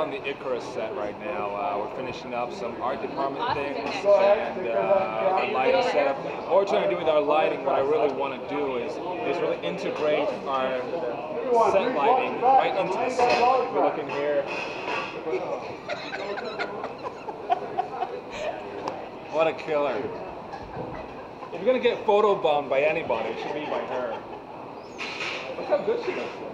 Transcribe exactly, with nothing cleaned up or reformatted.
on the Icarus set right now. Uh, we're finishing up some art department things and uh, our lighting setup. What we're trying to do with our lighting, what I really want to do is, is really integrate our set lighting right into the set. If you're looking here. What a killer. If you're going to get photobombed by anybody, it should be by her. Look how good she looks.